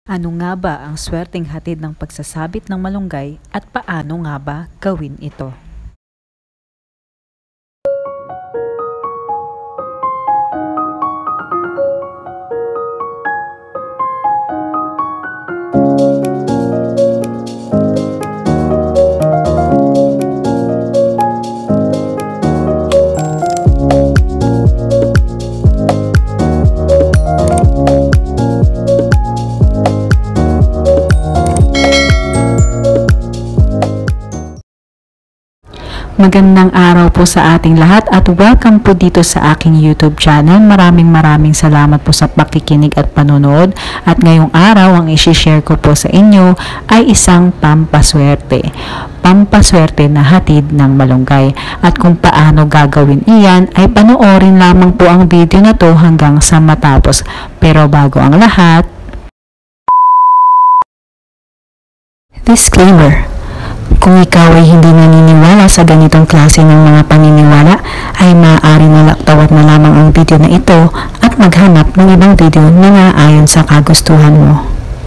Ano nga ba ang swerteng hatid ng pagsasabit ng malunggay at paano nga ba gawin ito? Magandang araw po sa ating lahat at welcome po dito sa aking YouTube channel. Maraming salamat po sa pakikinig at panonood. At ngayong araw, ang isi-share ko po sa inyo ay isang pampaswerte. Pampaswerte na hatid ng malunggay. At kung paano gagawin iyan ay panoorin lamang po ang video na to hanggang sa matapos. Pero bago ang lahat, disclaimer. Kung ikaw ay hindi naniniwala sa ganitong klase ng mga paniniwala, ay maaari na laktawat na lamang ang video na ito at maghanap ng ibang video na naayon sa kagustuhan mo.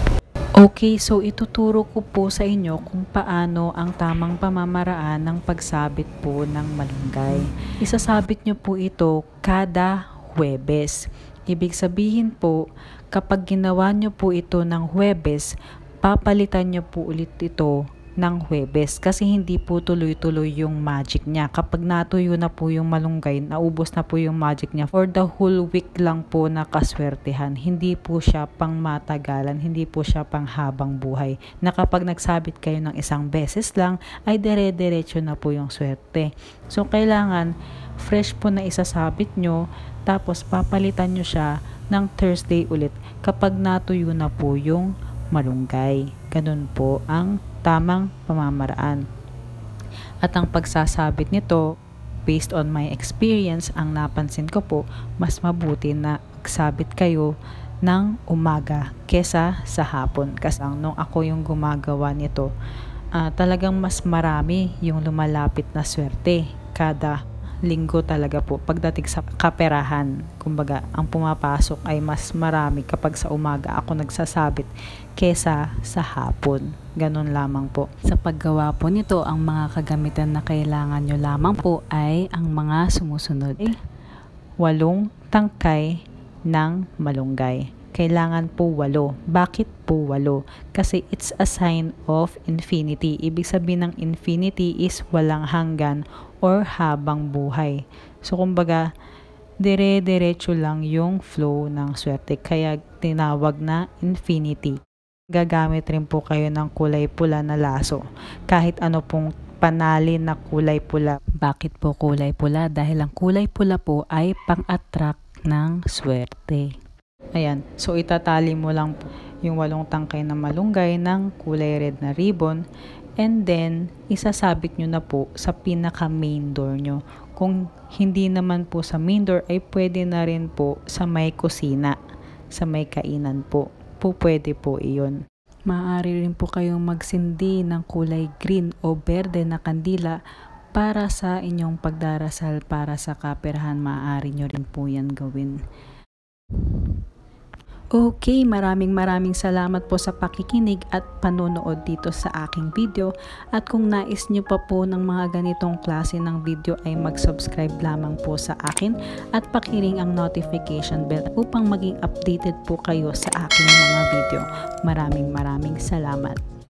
Okay, so ituturo ko po sa inyo kung paano ang tamang pamamaraan ng pagsabit po ng malunggay. Isasabit nyo po ito kada Huwebes. Ibig sabihin po, kapag ginawa nyo po ito ng Huwebes, papalitan nyo po ulit ito ng Huwebes kasi hindi po tuloy-tuloy yung magic niya. Kapag natuyo na po yung malunggay, naubos na po yung magic niya, for the whole week lang po nakaswertehan. Hindi po siya pang matagalan, hindi po siya pang habang buhay. Na kapag nagsabit kayo ng isang beses lang, ay dire-diretso na po yung swerte. So, kailangan fresh po na isasabit nyo, tapos papalitan nyo siya ng Thursday ulit kapag natuyo na po yung malunggay. Ganun po ang tamang pamamaraan. At ang pagsasabit nito, based on my experience, ang napansin ko po, mas mabuti na magsabit kayo ng umaga kesa sa hapon. Kasi nung ako yung gumagawa nito, talagang mas marami yung lumalapit na swerte kada linggo talaga po pagdating sa kaperahan. Kumbaga, ang pumapasok ay mas marami kapag sa umaga ako nagsasabit kesa sa hapon. Ganun lamang po. Sa paggawa po nito, ang mga kagamitan na kailangan nyo lamang po ay ang mga sumusunod. 8 tangkay ng malunggay. Kailangan po 8. Bakit po 8? Kasi it's a sign of infinity. Ibig sabihin ng infinity is walang hanggan or habang buhay. So, kumbaga, dire-diretso lang yung flow ng swerte. Kaya tinawag na infinity. Gagamit rin po kayo ng kulay pula na laso. Kahit ano pong panalin na kulay pula. Bakit po kulay pula? Dahil ang kulay pula po ay pang-attract ng swerte. Ayan. So, itatali mo lang po yung 8 tangkay na malunggay ng kulay red na ribbon. And then, isasabit nyo na po sa pinaka main door nyo. Kung hindi naman po sa main door, ay pwede na rin po sa may kusina, sa may kainan po. Pwede po iyon. Maaari rin po kayong magsindi ng kulay green o berde na kandila para sa inyong pagdarasal para sa kaperahan. Maaari nyo rin po yan gawin. Okay, maraming salamat po sa pakikinig at panonood dito sa aking video. At kung nais nyo pa po ng mga ganitong klase ng video ay mag-subscribe lamang po sa akin at pakiring ang notification bell upang maging updated po kayo sa aking mga video. Maraming salamat.